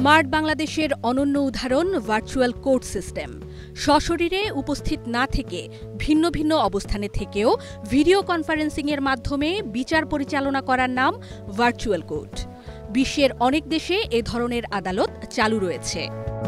Smart বাংলাদেশের অনন্য উদাহরণ ভার্চুয়াল কোর্ট সিস্টেম। সশরীরে উপস্থিত না থেকে ভিন্ন ভিন্ন অবস্থানে থেকেও ভিডিও কনফারেন্সিংয়ের মাধ্যমে বিচার পরিচালনা করার নাম ভার্চুয়াল কোর্ট। বিশ্বের অনেক দেশে এ ধরনের আদালত চালু রয়েছে।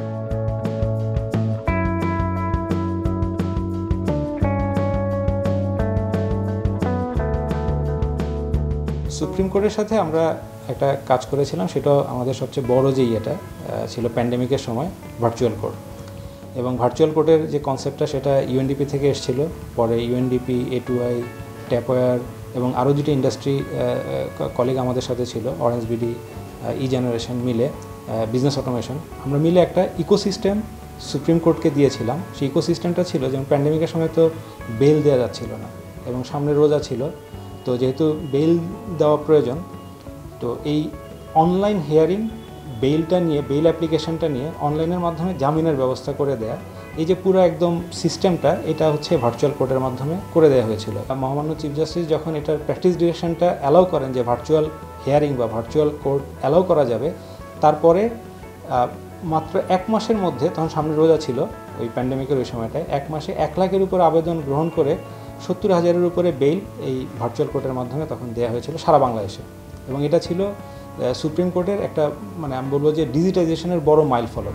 সুপ্রিম কোর্টের সাথে আমরা একটা কাজ করেছিলাম, সেটাও আমাদের সবচেয়ে বড় যে ইয়েটা ছিল প্যান্ডেমিকের সময় ভার্চুয়াল কোর্ট। এবং ভার্চুয়াল কোর্টের যে কনসেপ্টটা সেটা ইউএনডিপি থেকে এসেছিল, পরে ইউএনডিপি, A2I, ট্যাপওয়্যার এবং আরও দুটি ইন্ডাস্ট্রি কলিগ আমাদের সাথে ছিল, অরেঞ্জ বিডি, জেনারেশন মিলে, বিজনেস অটোমেশন, আমরা মিলে একটা ইকোসিস্টেম সুপ্রিম কোর্টকে দিয়েছিলাম। সেই ইকোসিস্টেমটা ছিল যেমন প্যান্ডেমিকের সময় তো বেল দেওয়া যাচ্ছিল না এবং সামনে রোজা ছিল, তো যেহেতু বেল দেওয়া প্রয়োজন, তো এই অনলাইন হিয়ারিং বেইলটা নিয়ে, বেইল অ্যাপ্লিকেশনটা নিয়ে অনলাইনের মাধ্যমে জামিনের ব্যবস্থা করে দেয়া, এই যে পুরো একদম সিস্টেমটা, এটা হচ্ছে ভার্চুয়াল কোর্টের মাধ্যমে করে দেওয়া হয়েছিল। মহামান্য চিফ জাস্টিস যখন এটার প্র্যাকটিস ডিরেকশনটা অ্যালাউ করেন যে ভার্চুয়াল হিয়ারিং বা ভার্চুয়াল কোর্ট অ্যালাউ করা যাবে, তারপরে মাত্র 1 মাসের মধ্যে, তখন সামনে রোজা ছিল ওই প্যান্ডেমিকের ওই সময়টায়, 1 মাসে 1 লাখের উপর আবেদন গ্রহণ করে 70,000-এর উপরে বেইল এই ভার্চুয়াল কোর্টের মাধ্যমে তখন দেওয়া হয়েছিল সারা বাংলাদেশে। এবং এটা ছিল সুপ্রিম কোর্টের একটা, মানে আমি বলবো যে ডিজিটাইজেশনের বড় মাইল ফলক।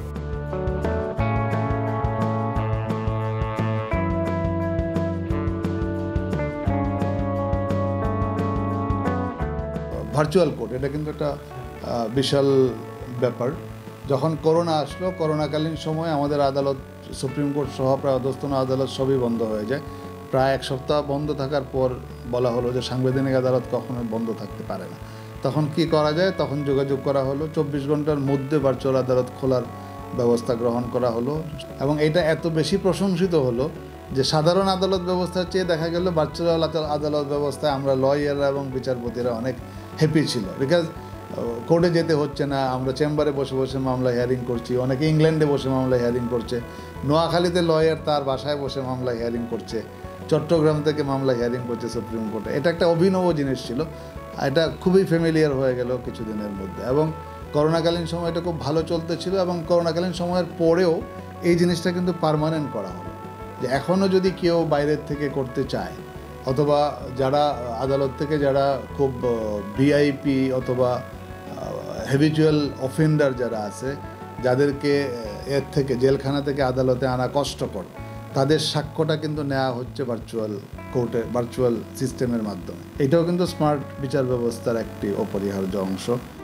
ভার্চুয়াল কোর্ট এটা কিন্তু একটা বিশাল ব্যাপার। যখন করোনা আসলো, করোনাকালীন সময় আমাদের আদালত, সুপ্রিম কোর্ট সহ প্রায় অধস্তন আদালত সবই বন্ধ হয়ে যায়। প্রায় 1 সপ্তাহ বন্ধ থাকার পর বলা হলো যে সাংবিধানিক আদালত কখনোই বন্ধ থাকতে পারে না। তখন কি করা যায়? তখন যোগাযোগ করা হলো, 24 ঘন্টার মধ্যে ভার্চুয়াল আদালত খোলার ব্যবস্থা গ্রহণ করা হলো। এবং এটা এত বেশি প্রশংসিত হলো যে সাধারণ আদালত ব্যবস্থার চেয়ে দেখা গেল ভার্চুয়াল আদালত ব্যবস্থায় আমরা লয়াররা এবং বিচারপতিরা অনেক হ্যাপি ছিল। বিকজ কোর্টে যেতে হচ্ছে না, আমরা চেম্বারে বসে বসে মামলা হিয়ারিং করছি। অনেকে ইংল্যান্ডে বসে মামলা হিয়ারিং করছে, নোয়াখালীতে লয়ার তার বাসায় বসে মামলা হিয়ারিং করছে, চট্টগ্রাম থেকে মামলা হিয়ারিং করছে সুপ্রিম কোর্টে। এটা একটা অভিনব জিনিস ছিল, এটা খুবই ফ্যামিলিয়ার হয়ে গেল কিছুদিনের মধ্যে। এবং করোনাকালীন সময় এটা খুব ভালো চলতেছিল, এবং করোনাকালীন সময়ের পরেও এই জিনিসটা কিন্তু পার্মানেন্ট করা হলো, যে এখনও যদি কেউ বাইরের থেকে করতে চায়, অথবা যারা আদালত থেকে যারা খুব ভিআইপি অথবা হ্যাবিচুয়াল অফেন্ডার যারা আছে, যাদেরকে এর থেকে জেলখানা থেকে আদালতে আনা কষ্টকর, তাদের সাক্ষ্যটা কিন্তু নেওয়া হচ্ছে ভার্চুয়াল কোর্টে, ভার্চুয়াল সিস্টেমের মাধ্যমে। এটাও কিন্তু স্মার্ট বিচার ব্যবস্থার একটি অপরিহার্য অংশ।